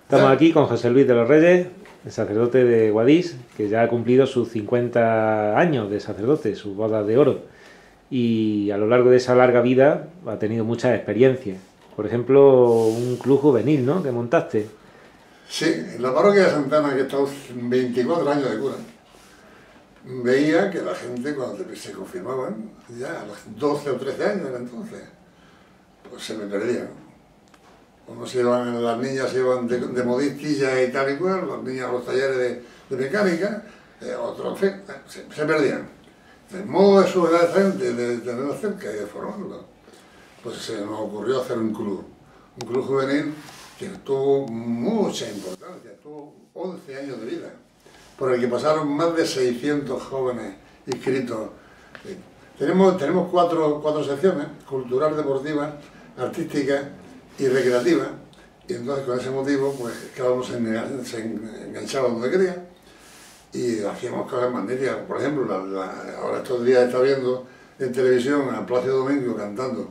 Estamos aquí con José Luis de los Reyes, el sacerdote de Guadix, que ya ha cumplido sus 50 años de sacerdote, sus bodas de oro. Y a lo largo de esa larga vida ha tenido muchas experiencias. Por ejemplo, un club juvenil, ¿no?, que montaste. Sí, en la parroquia de Santana, que he estado 24 años de cura, veía que la gente cuando se confirmaban, ya a los 12 o 13 años era entonces, pues se me perdían. Las niñas se iban de modistilla y tal y cual, los niños a los talleres de mecánica, otros, en fin, se perdían. El modo de su edad de tenerlo cerca y de formarlo, pues se nos ocurrió hacer un club juvenil que tuvo mucha importancia, tuvo 11 años de vida, por el que pasaron más de 600 jóvenes inscritos. Tenemos cuatro secciones: cultural, deportiva, artística y recreativa, y entonces con ese motivo pues cada uno se enganchaba donde quería y hacíamos cosas magníficas. Por ejemplo, ahora estos días está viendo en televisión a Plácido Domingo cantando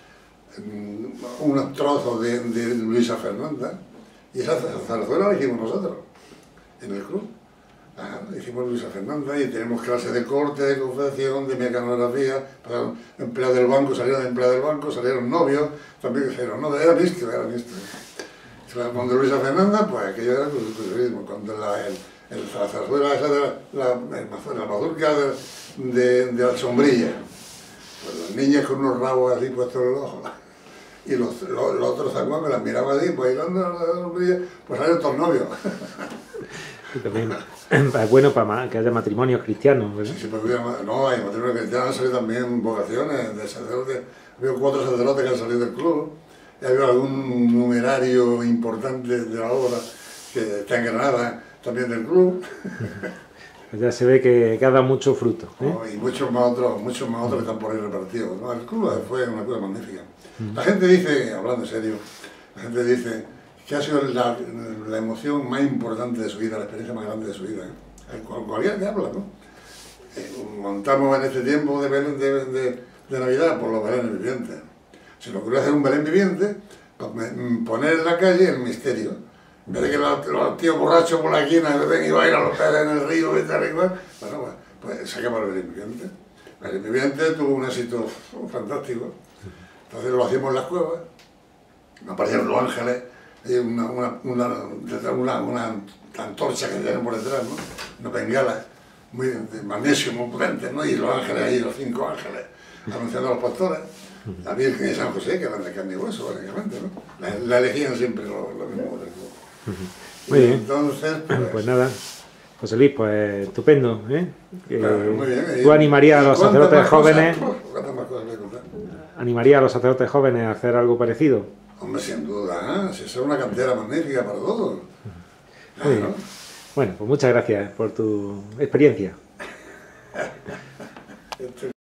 unos trozos de Luisa Fernanda, y esa zarzuela la hicimos nosotros en el club. Hicimos Luisa Fernanda, y tenemos clases de corte, de confección, de mecanografía, empleados del banco, salieron empleados del banco, salieron novios, también salieron novios, era mixto. Cuando Luisa Fernanda, pues aquello era culturismo. Cuando la zarzuela esa de la mazurca de la sombrilla, pues las niñas con unos rabos así puestos en el ojo, y los otros zaguanes me las miraban así, pues bailando la sombrilla, pues salieron todos novios. También es bueno para que haya matrimonios cristianos, ¿verdad? Sí, porque no, hay matrimonios cristianos, han salido también vocaciones de sacerdotes. Ha habido 4 sacerdotes que han salido del club, y ha habido algún numerario importante de la obra que está en Granada, también del club. Pues ya se ve que ha dado mucho fruto, ¿eh? No, y muchos más otros que están por ahí repartidos. No, el club fue una cosa magnífica. La gente dice, hablando en serio, la gente dice que ha sido la emoción más importante de su vida, la experiencia más grande de su vida, ¿eh? Cualquiera que habla, ¿no? Montamos en este tiempo de Navidad por los Belenes vivientes. Se nos ocurrió hacer un Belén viviente, pues poner en la calle el misterio. En vez de que los tíos borrachos por la esquina ven y bailan los peces en el río y tal y cual, bueno, pues sacamos el Belén viviente. El Belén viviente tuvo un éxito fantástico. Entonces lo hacíamos en las cuevas, aparecían los ángeles, y una antorcha que tienen por detrás, ¿no? Una bengala muy de magnesio, muy potente, ¿no? Y los ángeles ahí, los 5 ángeles, anunciando a los pastores. La Virgen y San José, que eran de carne y hueso, básicamente, ¿no? La elegían siempre los mismos. Muy bien. Entonces, pues nada, José Luis, pues estupendo, ¿eh? Claro, muy bien. ¿Tú animarías a los sacerdotes jóvenes? ¿Cuántas más cosas voy a contar? ¿Animaría a los sacerdotes jóvenes a hacer algo parecido? Hombre, sin duda, ¿eh? Si es una cantera magnífica para todos. Muy bien. Bueno, pues muchas gracias por tu experiencia.